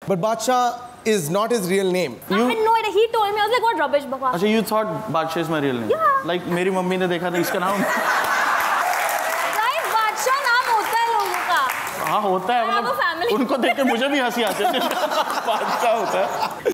But Baadshah is not his real name. I had no idea. He told me. I was like, what rubbish, bakwas. अच्छा, you thought बादशाह is my real name? Yeah. Like मेरी mummy ने देखा था इसका नाम. Right, बादशाह नाम होता है लोगों का. हाँ होता है, मतलब उनको देख के मुझे भी हंसी आती है. बादशाह होता है.